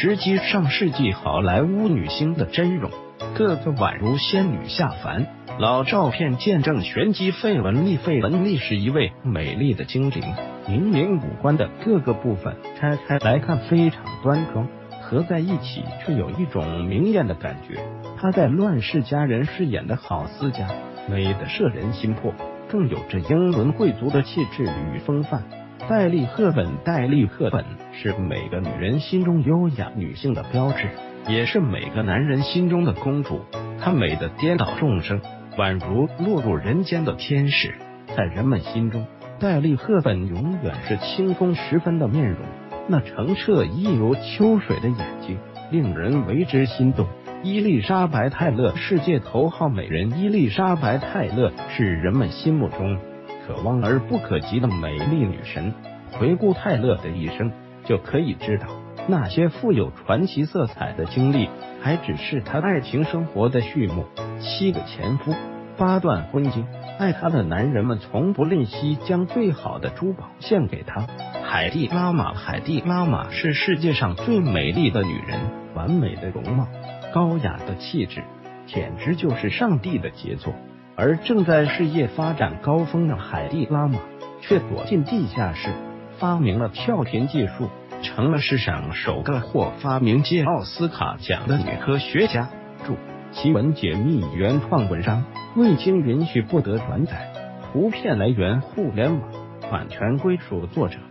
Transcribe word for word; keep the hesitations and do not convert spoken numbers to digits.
直击上世纪好莱坞女星的真容，个个宛如仙女下凡。老照片见证玄机，费雯丽。费雯丽是一位美丽的精灵，明明五官的各个部分拆开来看非常端庄，合在一起却有一种明艳的感觉。她在《乱世佳人》饰演的郝思嘉，美的摄人心魄，更有着英伦贵族的气质与风范。黛莉·赫本，黛莉·赫本是每个女人心中优雅女性的标志，也是每个男人心中的公主。她美的颠倒众生，宛如落入人间的天使。在人们心中，黛莉·赫本永远是清风十分的面容，那澄澈一如秋水的眼睛令人为之心动。伊丽莎白·泰勒，世界头号美人伊丽莎白·泰勒是人们心目中可望而不可及的美丽女神。回顾泰勒的一生，就可以知道那些富有传奇色彩的经历还只是她爱情生活的序幕。七个前夫，八段婚姻，爱她的男人们从不吝惜将最好的珠宝献给她。海蒂·拉玛，海蒂·拉玛是世界上最美丽的女人，完美的容貌，高雅的气质，简直就是上帝的杰作。而正在事业发展高峰的海蒂·拉玛却躲进地下室，发明了跳频技术，成了世上首个获发明界奥斯卡奖的女科学家。注：奇闻解密原创文章，未经允许不得转载，图片来源互联网，版权归属作者。